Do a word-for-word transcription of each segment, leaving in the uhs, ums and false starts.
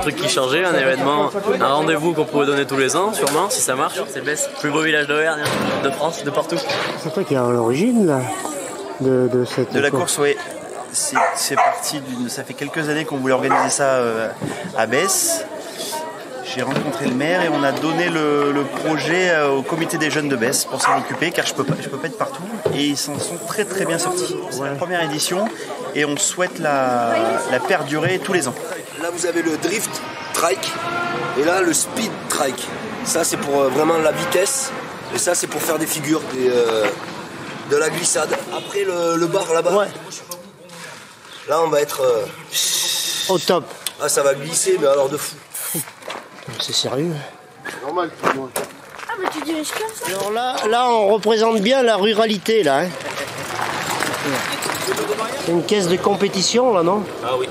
truc qui changeait, un événement, un rendez-vous qu'on pouvait donner tous les ans, sûrement, si ça marche. C'est Besse, plus beau village d'Auvergne, de France, de partout. C'est toi qui es à l'origine là de, de cette De la course, oui. C'est parti d'une. Ça fait quelques années qu'on voulait organiser ça euh, à Besse. J'ai rencontré le maire et on a donné le, le projet au comité des jeunes de Besse pour s'en occuper, car je peux pas, je peux pas être partout. Et ils s'en sont très très bien sortis. C'est la première édition et on souhaite la, la perdurer tous les ans. Là vous avez le drift trike et là le speed trike. Ça c'est pour euh, vraiment la vitesse et ça c'est pour faire des figures, des, euh, de la glissade. Après le, le bar là-bas. Ouais. Là on va être euh... au top. Ah ça va glisser mais alors de fou. C'est sérieux. C'est normal pour moi. Ah mais tu diriges comme ça. Alors là, là on représente bien la ruralité là. Hein. C'est une caisse de compétition là, non? Ah oui.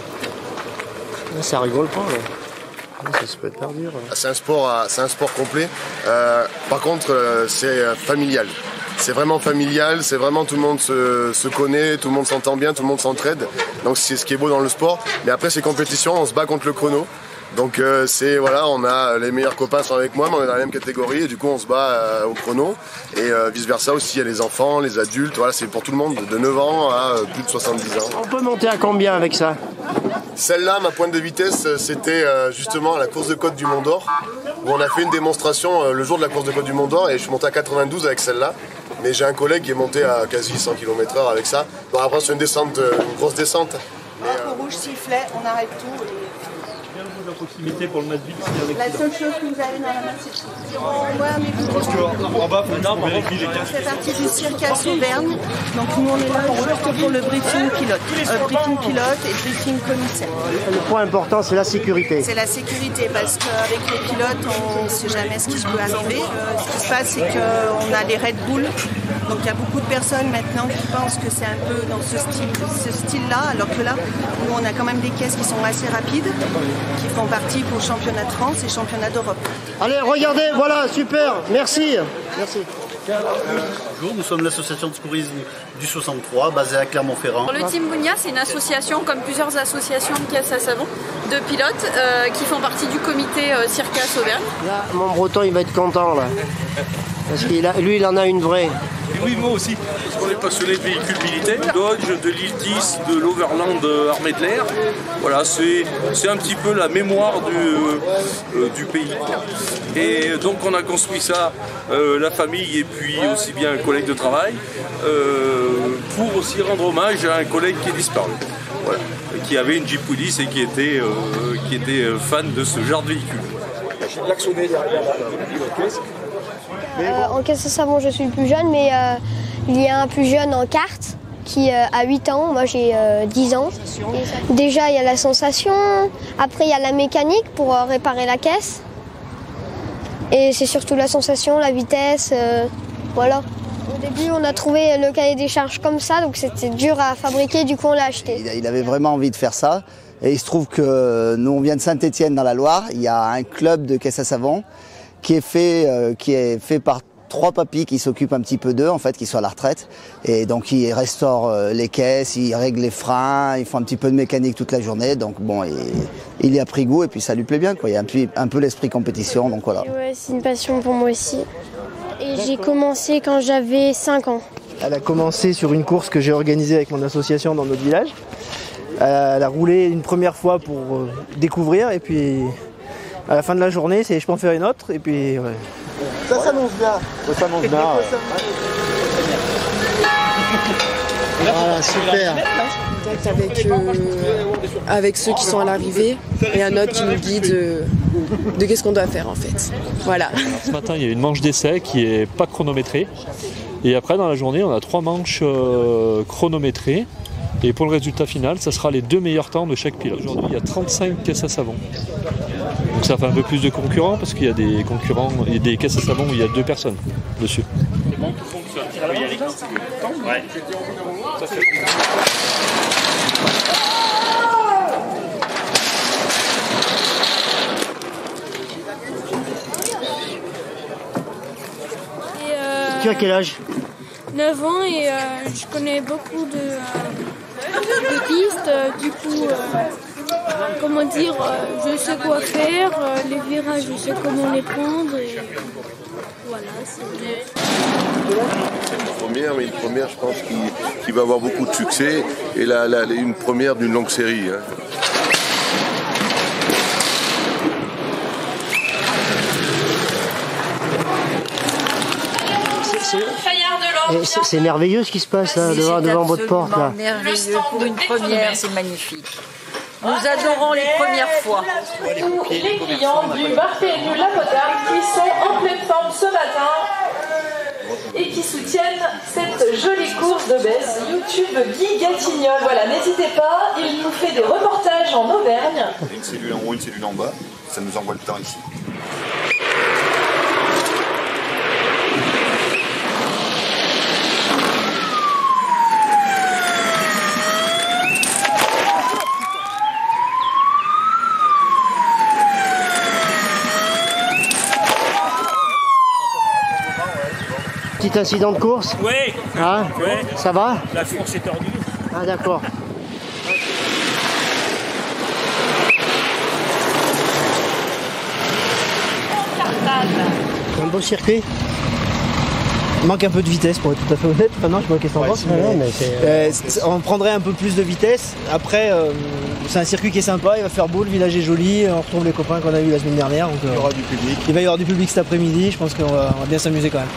Ça rigole pas là. Ça se peut être dur. Hein. C'est un sport, c'est un sport complet. Euh, par contre, c'est familial. C'est vraiment familial, c'est vraiment tout le monde se, se connaît, tout le monde s'entend bien, tout le monde s'entraide. Donc c'est ce qui est beau dans le sport. Mais après ces compétitions, on se bat contre le chrono. Donc euh, c'est voilà, on a les meilleurs copains sont avec moi, mais on est dans la même catégorie et du coup on se bat euh, au chrono. Et euh, vice versa aussi, il y a les enfants, les adultes. Voilà, c'est pour tout le monde de neuf ans à euh, plus de soixante-dix ans. On peut monter à combien avec ça? Celle-là, ma pointe de vitesse, c'était euh, justement à la course de côte du Mont d'Or, où on a fait une démonstration euh, le jour de la course de côte du Mont d'Or et je suis monté à quatre-vingt-douze avec celle-là. Mais j'ai un collègue qui est monté à quasi cent kilomètres heure avec ça. Bon, après c'est une descente, une grosse descente. Mais, euh... Au rouge sifflet, on arrête tout. Et... La proximité pour le mettre vite. La seule chose que vous avez dans la main, c'est le ouais, mais parce qu'en bas, il faut vérifier les casques. C'est parti du Circas Auvergne. Donc nous, on est là juste pour le briefing pilote. Euh, briefing pilote et briefing commissaire. Le point important, c'est la sécurité. C'est la sécurité, parce qu'avec les pilotes, on ne sait jamais ce qui peut arriver. Euh, ce qui se passe, c'est qu'on a les Red Bull. Donc il y a beaucoup de personnes maintenant qui pensent que c'est un peu dans ce style, ce style-là, alors que là, nous, on a quand même des caisses qui sont assez rapides, qui font partie pour championnat de France et championnat d'Europe. Allez, regardez, voilà, super, merci. Merci. Bonjour, nous sommes l'association de secourisme du soixante-trois, basée à Clermont-Ferrand. Le Team Bounia, c'est une association, comme plusieurs associations de caisse à savon, de pilotes euh, qui font partie du comité euh, Circas Auvergne. Là, mon breton, il va être content, là. Parce que lui, il en a une vraie. Et oui, moi aussi. Parce qu'on est passionné de véhicules militaires, Dodge, de l'I dix, de l'Overland Armée de l'air. Voilà, c'est un petit peu la mémoire du, euh, du pays. Et donc on a construit ça, euh, la famille et puis aussi bien un collègue de travail, euh, pour aussi rendre hommage à un collègue qui est disparu. Voilà, qui avait une Jeep Willys et qui était, euh, qui était fan de ce genre de véhicule. Euh, en caisse à savon, je suis le plus jeune, mais euh, il y a un plus jeune en kart qui euh, a huit ans, moi j'ai euh, dix ans. Déjà, il y a la sensation, après il y a la mécanique pour euh, réparer la caisse. Et c'est surtout la sensation, la vitesse, euh, voilà. Au début, on a trouvé le cahier des charges comme ça, donc c'était dur à fabriquer, du coup on l'a acheté. Il avait vraiment envie de faire ça. Et il se trouve que nous, on vient de Saint-Étienne dans la Loire, il y a un club de caisse à savon qui est fait, euh, qui est fait par trois papis qui s'occupent un petit peu d'eux, en fait, qui sont à la retraite. Et donc, ils restaurent euh, les caisses, ils règlent les freins, ils font un petit peu de mécanique toute la journée. Donc, bon, il, il y a pris goût et puis ça lui plaît bien, quoi. Il y a un peu, un peu l'esprit compétition, donc voilà. Ouais, c'est une passion pour moi aussi. Et j'ai commencé quand j'avais cinq ans. Elle a commencé sur une course que j'ai organisée avec mon association dans notre village. Elle a roulé une première fois pour euh, découvrir et puis à la fin de la journée, c'est je peux en faire une autre et puis ouais. Ça s'annonce bien. Ça s'annonce bien. Voilà, super. Avec, euh, avec ceux qui sont à l'arrivée et un autre qui nous guide euh, de qu'est-ce qu'on doit faire en fait. Voilà. Alors, ce matin, il y a une manche d'essai qui n'est pas chronométrée. Et après, dans la journée, on a trois manches euh, chronométrées. Et pour le résultat final, ça sera les deux meilleurs temps de chaque pilote. Aujourd'hui, il y a trente-cinq caisses à savon. Donc ça fait un peu plus de concurrents parce qu'il y a des concurrents, il y a des caisses à savon où il y a deux personnes dessus. C'est bon, tout fonctionne. Tu peux y aller. Ouais. Ça fait... Et euh, tu as quel âge? neuf ans et euh, je connais beaucoup de, euh, de pistes. Euh, du coup, euh, comment dire, euh, je sais quoi faire, euh, les virages, je sais comment les prendre. Et voilà, c'est une première, mais une première, je pense, qui, qui va avoir beaucoup de succès. Et là, là, une première d'une longue série. Hein. C'est merveilleux ce qui se passe là, devant, devant votre porte. Là. Merveilleux pour une première, c'est magnifique. Nous adorons les premières fois. Tous les clients du bar P M U La Potable qui sont en pleine forme ce matin et qui soutiennent cette jolie course de Besse. YouTube Guy Gatignol. Voilà, n'hésitez pas, il nous fait des reportages en Auvergne. Une cellule en haut, une cellule en bas, ça nous envoie le temps ici. Petit incident de course? Oui. Ah, ouais. Ça va? La fourche est tordue. Ah d'accord. Un beau circuit. Il manque un peu de vitesse pour être tout à fait honnête. Enfin, non, je manquais sans ouais, voir. Euh, on prendrait un peu plus de vitesse. Après, euh, c'est un circuit qui est sympa, il va faire beau, le village est joli, on retrouve les copains qu'on a eu la semaine dernière. Donc, euh, il y aura du public. Il va y avoir du public cet après-midi, je pense qu'on va, on va bien s'amuser quand même.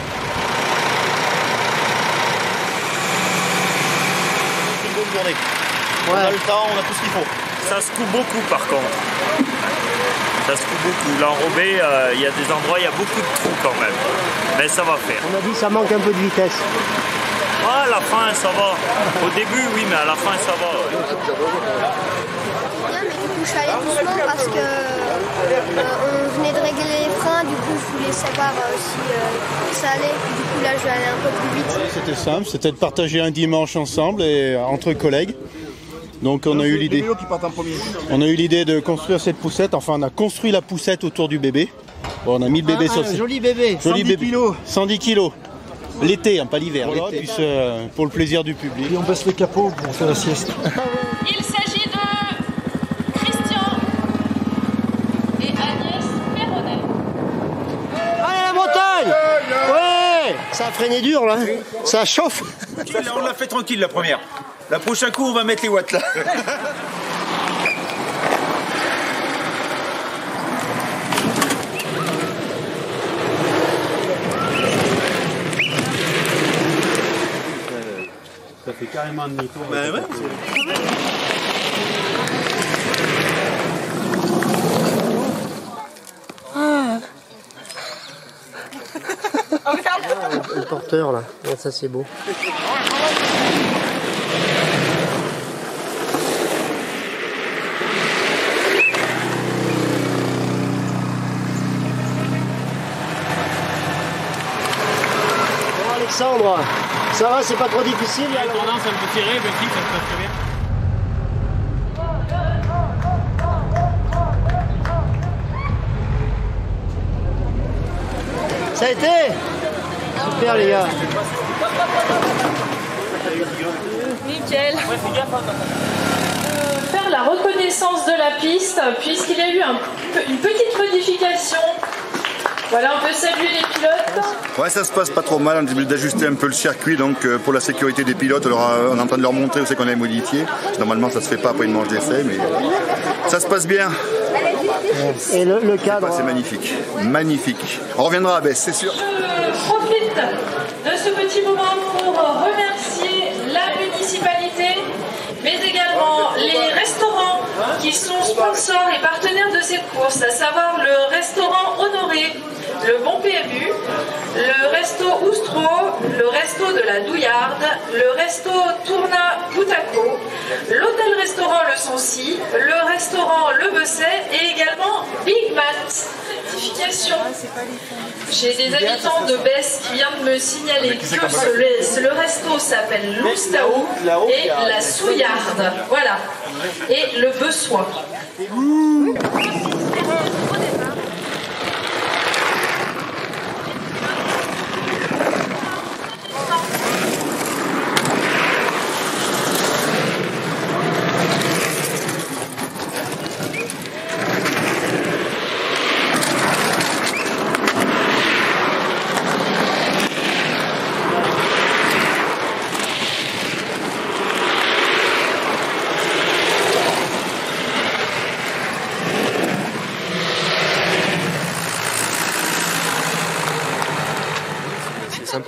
C'est une bonne journée. Ouais. On a le temps, on a tout ce qu'il faut. Ça se coupe beaucoup par contre. Ça se coupe beaucoup. L'enrobé, euh, il y a des endroits, il y a beaucoup de trous quand même. Mais ça va faire. On a dit que ça manque un peu de vitesse. Ah, à la fin, ça va. Au début, oui, mais à la fin, ça va. Ouais. Bien, mais du coup, je suis allée doucement parce que euh, on venait de régler les freins. Du coup, je voulais savoir euh, si euh, ça allait. Du coup, là, je vais aller un peu plus vite. C'était simple, c'était de partager un dimanche ensemble et entre collègues. Donc on a eu l'idée. On a eu l'idée de construire cette poussette. Enfin, on a construit la poussette autour du bébé. Bon, on a mis le bébé ah, sur. Un joli bébé. Joli cent dix bébé. kilos. cent dix kilos. L'été, hein, pas l'hiver. Voilà, puis, euh, pour le plaisir du public. Et on baisse les capots pour faire la sieste. Il s'agit de Christian et Agnès Perronnet. Allez la montagne. Ouais. Ça a freiné dur là. Ça chauffe. On l'a fait tranquille la première. La prochaine coup, on va mettre les watts là. Ça fait carrément demi-tour. Ben ouais. Ah. Le porteur là, ouais, ça c'est beau. Bon, Alexandre, ça va, c'est pas trop difficile? J'ai tendance à me tirer, mais si, ça se passe très bien. Ça a été? Super les gars. Nickel. Euh, faire la reconnaissance de la piste, puisqu'il y a eu un, une petite modification. Voilà, on peut saluer les pilotes. Ouais, ça se passe pas trop mal, on a d'ajuster un peu le circuit, donc euh, pour la sécurité des pilotes, alors, euh, on est en train de leur montrer où c'est qu'on a modifié. Normalement ça se fait pas après une manche d'essai, mais ça se passe bien. Et le, le cadre bah, c'est magnifique, magnifique. On reviendra à Besse, c'est sûr. Je profite de ce petit moment pour remercier la municipalité, mais également les restaurants qui sont sponsors et partenaires de cette course, à savoir le restaurant Honoré, le Bon P M U, le resto Oustro, le resto de la Douillarde, le resto Tourna Boutaco, l'hôtel-restaurant Le Sancy, le restaurant Le Besset et également Big Mat. Certification. J'ai des habitants de Besse qui viennent de me signaler que ce, le resto s'appelle Loustaou et la Souillarde. Voilà. Et le Bessois.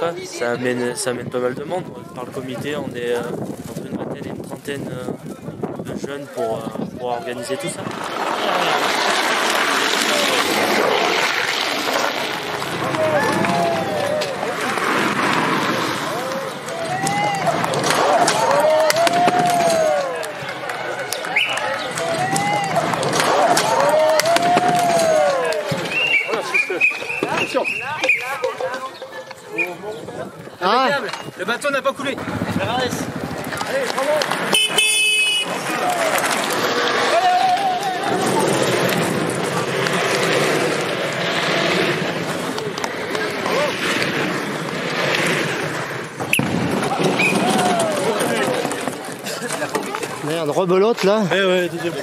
cas, ça amène, ça amène pas mal de monde. Par le comité, on est euh, entre une vingtaine et une trentaine euh, de jeunes pour, euh, pour organiser tout ça. Ah. Le bateau n'a pas coulé. Allez, bravo. Merde, rebelote là. Eh ouais, deuxième.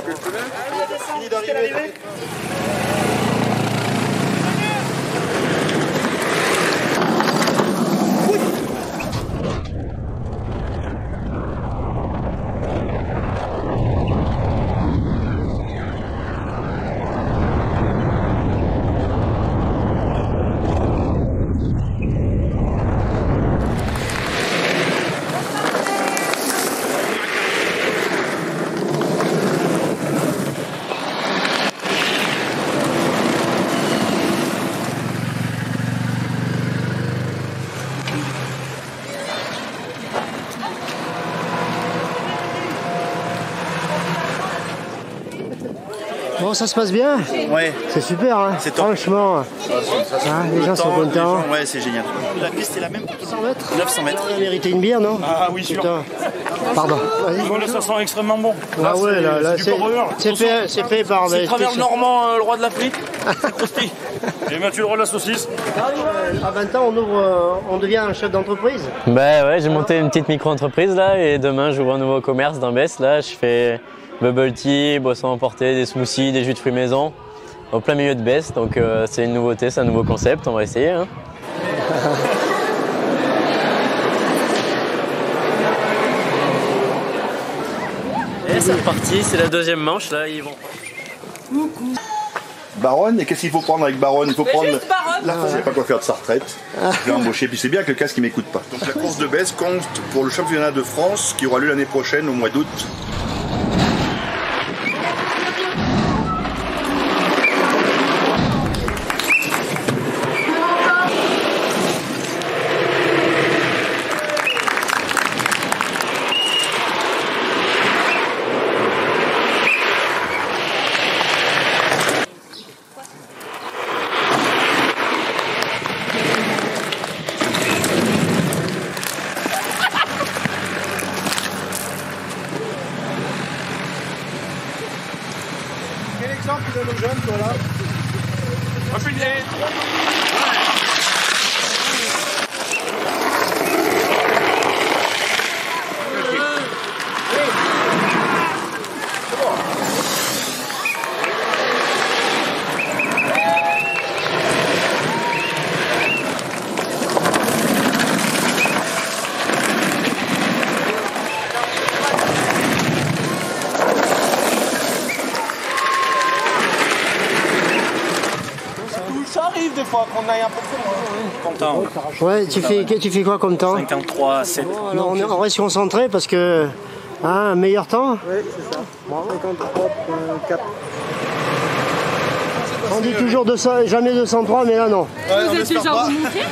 Bon, ça se passe bien? Ouais. C'est super, hein. C'est top. Franchement, ah, les gens sont contents. Gens, ouais, c'est génial. La piste est la même pour tout le monde. mètres neuf cents mètres. On a mérité une bière, non? Ah oui, sûr. Putain. Pardon. Là, ça sent extrêmement bon. Ah ouais, là, là c'est fait, c'est fait par... C'est travers le Normand, euh, le roi de la frite. C'est croustille. Et Mathieu, le roi de la saucisse. À vingt ans, on, ouvre, on devient un chef d'entreprise? Bah ouais, j'ai monté une petite micro-entreprise là et demain j'ouvre un nouveau commerce dans Besse. Là, je fais bubble tea, boissons emportées, des smoothies, des jus de fruits maison au plein milieu de Besse. Donc euh, c'est une nouveauté, c'est un nouveau concept, on va essayer. Hein. Et c'est reparti, c'est la deuxième manche là, ils vont. Baronne, et qu'est-ce qu'il faut prendre avec Baronne? Il faut Mais prendre. juste Baronne. Là, je sais pas quoi faire de sa retraite. Je l'ai embauché, puis c'est bien que le casque il m'écoute pas. Donc la course de Besse compte pour le championnat de France qui aura lieu l'année prochaine au mois d'août. Quel exemple tu donnes aux jeunes, toi là? Ça arrive des fois qu'on aille un peu plus loin. Content. Ouais, tu fais, tu fais quoi comme temps? cinquante-trois sept. Alors on, est, on reste concentré parce que... Hein, un meilleur temps? Oui, c'est ça. cinquante-trois quatre. On dit toujours deux cents, jamais deux cent trois, mais là non. Ouais, vous êtes déjà remonté?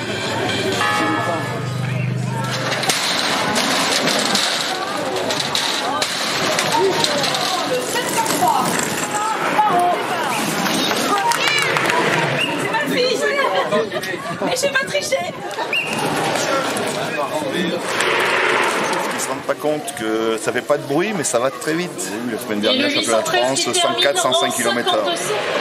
C'est ma fille. Mais j'ai pas triché. Ils ne se rendent pas compte que ça fait pas de bruit, mais ça va très vite. La semaine dernière, championnat de France, cent quatre, cent cinq kilomètres heure.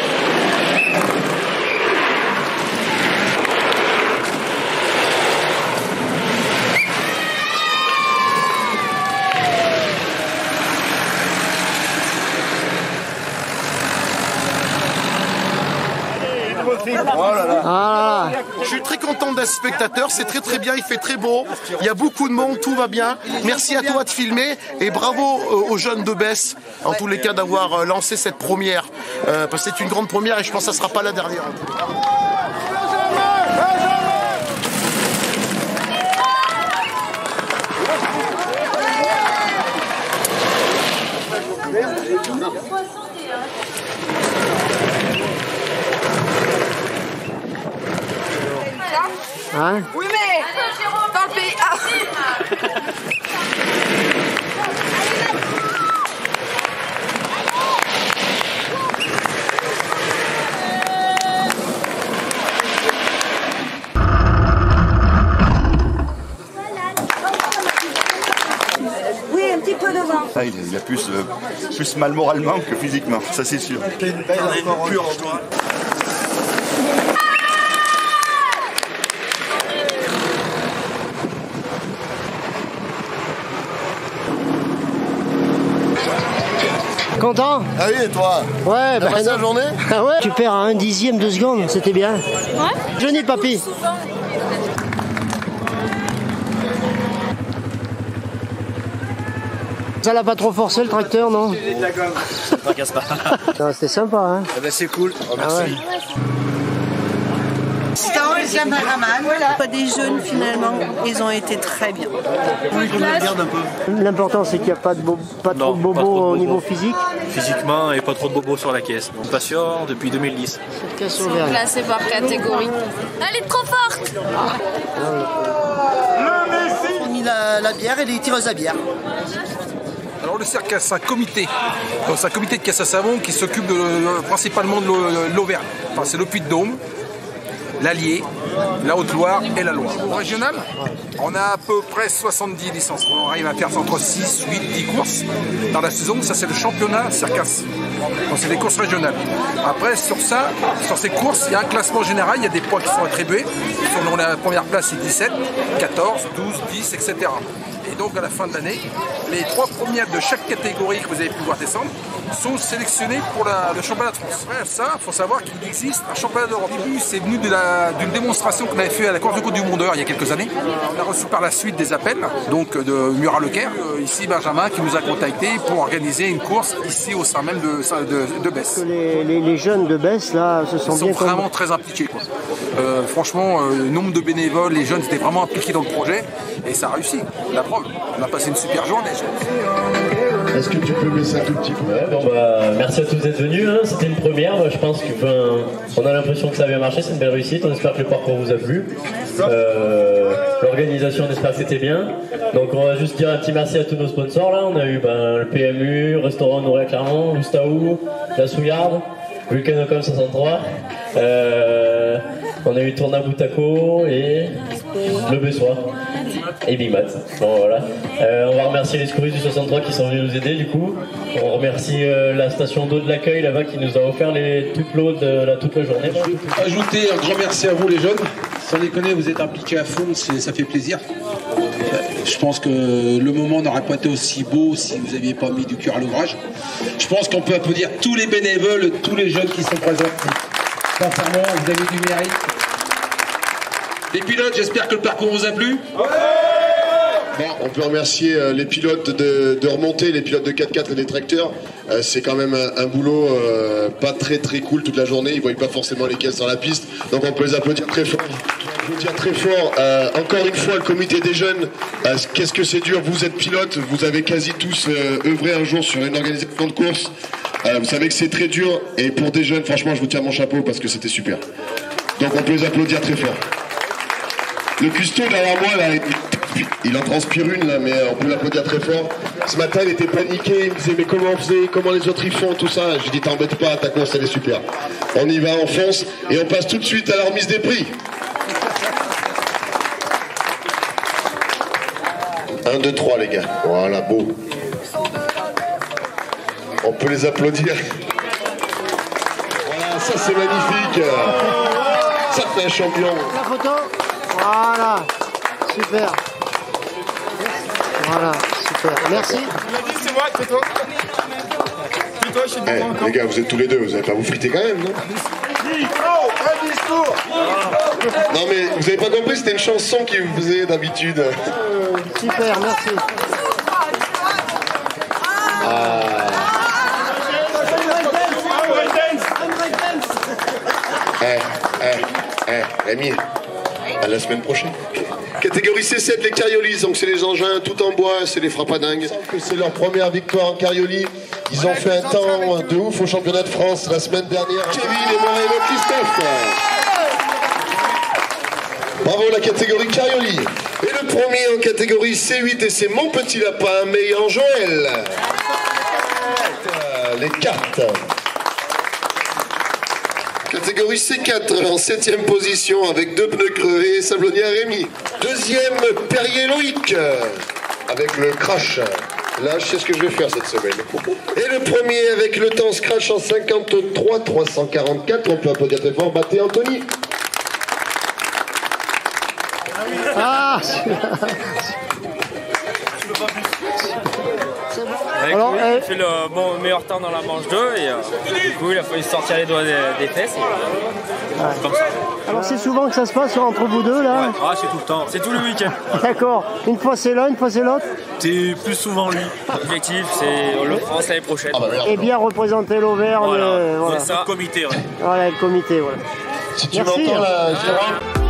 Oh là là. Ah. Je suis très content d'être spectateur, c'est très très bien, il fait très beau, il y a beaucoup de monde, tout va bien. Merci à toi de filmer et bravo aux jeunes de Besse, en tous les cas d'avoir lancé cette première, euh, parce que c'est une grande première et je pense que ça ne sera pas la dernière. Hein? Oui, mais dans le pays. Ah. Oui, un petit peu devant. Ah, il, il a plus, euh, plus mal moralement que physiquement, ça c'est sûr. Une belle pure en toi. Content? Ah oui, et toi? Ouais, bah, passé la journée? Ah ouais, tu perds à un dixième de seconde, c'était bien. Ouais. Johnny, papy. Ça l'a pas trop forcé le tracteur, non? De la gomme. Ça tracasse pas. Non, c'était sympa, hein? Ah ben c'est cool. Oh, merci. Ah ouais. C'est un Benjamin, voilà. Pas des jeunes finalement, ils ont été très bien. Oui, je me garde un peu. L'important c'est qu'il n'y a pas, de bo pas Non, trop de bobos pas trop de au bobos. niveau physique. Physiquement et pas trop de bobos sur la caisse. On patient depuis deux mille dix. Ils sont classés par catégorie. Elle est trop forte. On a mis la, la bière et les tireuses à bière. Alors le cercle, c'est un comité. Donc, c'est un comité de caisse à savon qui s'occupe de, principalement de l'Auvergne. Enfin, c'est le Puy-de-Dôme, l'Allier, la Haute-Loire et la Loire. Au régional, on a à peu près soixante-dix licences. On arrive à faire entre six, huit, dix courses dans la saison. Ça, c'est le championnat Circasse. Donc, c'est des courses régionales. Après, sur ça, sur ces courses, il y a un classement général. Il y a des points qui sont attribués. On a la première place, c'est dix-sept, quatorze, douze, dix, et cetera. Et donc, à la fin de l'année, les trois premières de chaque catégorie que vous avez pu voir descendre sont sélectionnées pour la, le championnat de France. Après ça, il faut savoir qu'il existe un championnat d'Europe. Au début, c'est venu d'une démonstration qu'on avait fait à la course de Côte du Mondeur il y a quelques années. On a reçu par la suite des appels, donc de Murat Lecaire, euh, ici Benjamin, qui nous a contactés pour organiser une course ici au sein même de, de, de Besse. Les, les, les jeunes de Besse, là, se sont, Ils sont bien vraiment com- très impliqués, quoi. Euh, franchement, euh, le nombre de bénévoles, les jeunes étaient vraiment impliqués dans le projet et ça a réussi. La preuve, on a passé une super journée. Est-ce que tu peux baisser un tout petit peu? Ouais, bon bah, merci à tous d'être venus, hein. C'était une première, moi, je pense qu'on a l'impression que ça a bien marché, c'est une belle réussite, on espère que le parcours vous a plu. Euh, L'organisation, on espère que c'était bien. Donc on va juste dire un petit merci à tous nos sponsors là, on a eu ben, le P M U, Restaurant Nouré à Clermont, Loustaou, la Souillarde, Vulcanocom soixante-trois, euh, on a eu Tourna Boutaco et le Bessois. Et Big Mat. Bon, voilà. Euh, on va remercier les secouristes du soixante-trois qui sont venus nous aider du coup. On remercie euh, la station d'eau de l'accueil là-bas qui nous a offert les, toute l'eau de la, toute la journée. Ajouter un grand merci à vous les jeunes. Sans déconner, vous êtes impliqués à fond, ça fait plaisir. Je pense que le moment n'aurait pas été aussi beau si vous n'aviez pas mis du cœur à l'ouvrage. Je pense qu'on peut applaudir tous les bénévoles, tous les jeunes qui sont présents. Sincèrement, vous avez du mérite. Les pilotes, j'espère que le parcours vous a plu. Bon, on peut remercier euh, les pilotes de, de remontée, les pilotes de quatre quatre et des tracteurs. Euh, c'est quand même un, un boulot euh, pas très très cool toute la journée. Ils ne voient pas forcément les caisses dans la piste. Donc on peut les applaudir très fort. Applaudir très fort. Euh, encore une fois, le comité des jeunes, euh, qu'est-ce que c'est dur. Vous êtes pilotes, vous avez quasi tous euh, œuvré un jour sur une organisation de course. Euh, vous savez que c'est très dur. Et pour des jeunes, franchement, je vous tiens mon chapeau parce que c'était super. Donc on peut les applaudir très fort. Le custo derrière moi, là, il en transpire une, là, mais on peut l'applaudir très fort. Ce matin, il était paniqué, il me disait, mais comment on faisait, comment les autres ils font, tout ça. Je dis, t'embête pas, ta course, elle est super. On y va, on fonce, et on passe tout de suite à la remise des prix. un, deux, trois, les gars. Voilà, beau. On peut les applaudir. Voilà, ça c'est magnifique. Ça fait un champion. La photo. Voilà. Super. Voilà, super. Merci. C'est moi, c'est toi. Eh, les gars, vous êtes tous les deux, vous n'allez pas vous friter quand même, non? Un discours. Non mais vous avez pas compris, c'était une chanson qui vous faisait d'habitude. Euh, super, merci. Ah. Eh, eh, eh, Rémi, à la semaine prochaine. Catégorie C sept, les carriolis, donc c'est les engins tout en bois, c'est les frappadingues. C'est leur première victoire en carrioli. Ils ont fait un temps de ouf au championnat de France la semaine dernière. Kevin et Moreno Christophe. Bravo la catégorie carrioli. Et le premier en catégorie C huit, et c'est mon petit lapin, Meillan Joël. Les cartes. Catégorie C quatre, en septième position avec deux pneus crevés, Sablonnier Rémi. Deuxième, Perrier Loïc, avec le crash. Là, je sais ce que je vais faire cette semaine. Et le premier avec le temps scratch en cinquante-trois trois cent quarante-quatre, on peut applaudir très fort, battez Anthony. Ah Alors, coup, il fait le bon, meilleur temps dans la manche deux et euh, du coup il a fallu sortir les doigts des, des fesses. Et, euh, ouais. Comme ça. Alors c'est souvent que ça se passe entre vous deux là? Ouais. Ah, c'est tout le temps, c'est tout le week-end. D'accord, une fois c'est l'un, une fois c'est l'autre? C'est plus souvent lui. L'objectif c'est le France l'année prochaine. Ah bah et bien représenter l'Auvergne. Voilà, euh, voilà. c'est ça. Le comité. Ouais. Voilà, le comité, voilà. Si tu m'entends là, Jérôme.